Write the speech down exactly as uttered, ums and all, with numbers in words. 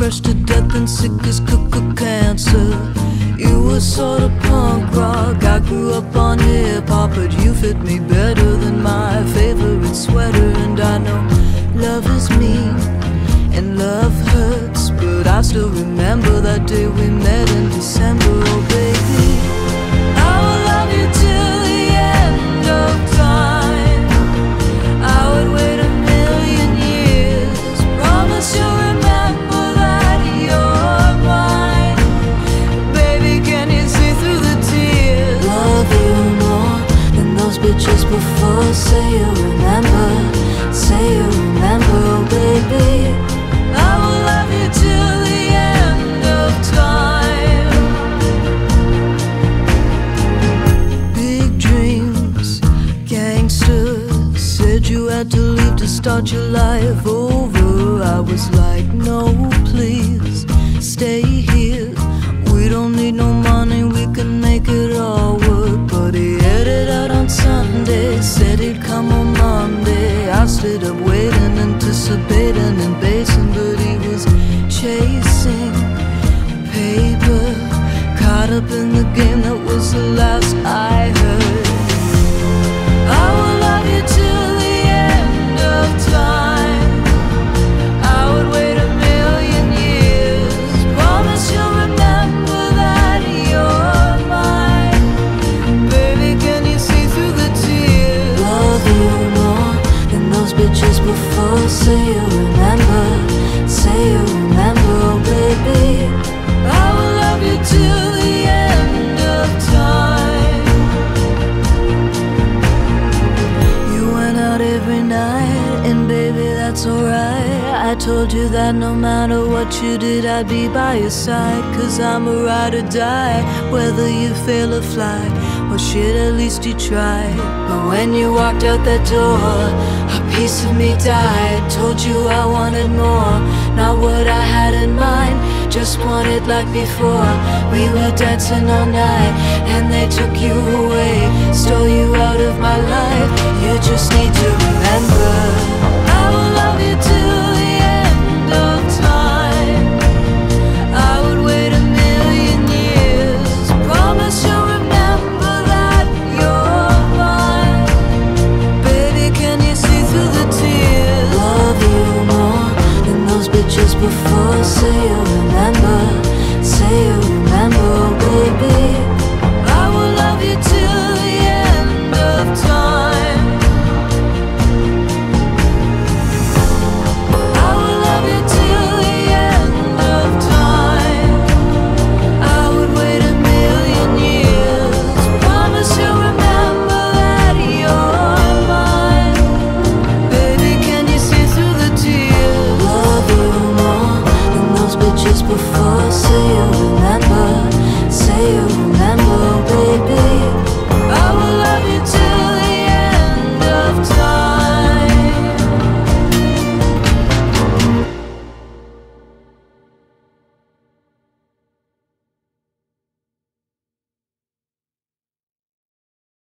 fresh to death and sick as cuckoo cancer. You were sort of punk rock, I grew up on hip-hop, but you fit me better than my favorite sweater. And I know love is mean and love hurts, but I still remember that day we met in December. Oh baby, I will love you till the end of time. I would wait a million years, promise you'll remember that you're mine. Baby, can you see through the tears? Love you more than those bitches before. Say you remember, say you remember, oh baby. I will love you till the end of time. Big dreams, gangsters, said you had to leave to start your life over. I was like, no please, stay here. We don't need no money, we can make it all work. But he headed out on Sunday, said he'd come on Monday. I stayed up waiting, anticipating and basing, but he was chasing paper, caught up in the game, that was the last I heard. I will love you till the end of time. I would wait a million years, promise you'll remember that you're mine. Baby, can you see through the tears? Love you more than those bitches before. Say you remember, say you remember, oh baby. I will love you till the end of time. You went out every night, and baby, that's alright. I told you that no matter what you did, I'd be by your side. Cause I'm a ride or die, whether you fail or fly. Well shit, at least you tried. But when you walked out that door, a piece of me died. Told you I wanted more, not what I had in mind, just wanted like before. We were dancing all night, and they took you away, stole you out of my life. You just need to remember, I will love you till the end of time. I would wait a million years, promise you'll remember that you're mine. Baby, can you see through the tears? Love you more than those bitches before. Say you remember, say you remember, oh baby. I will love you till the end of time. I will love you till the end of time. I would wait a million years, promise you'll remember that you're mine. Baby, can you see through the tears? Love you more than those bitches before. Say you remember.